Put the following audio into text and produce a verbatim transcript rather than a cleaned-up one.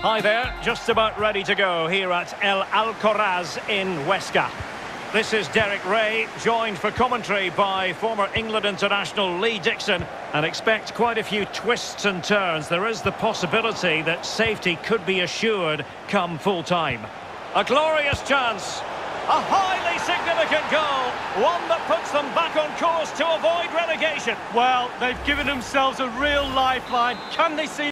Hi there, just about ready to go here at El Alcoraz in Huesca. This is Derek Ray, joined for commentary by former England international Lee Dixon, and expect quite a few twists and turns. There is the possibility that safety could be assured come full time. A glorious chance, a highly significant goal, one that puts them back on course to avoid relegation. Well, they've given themselves a real lifeline. Can they see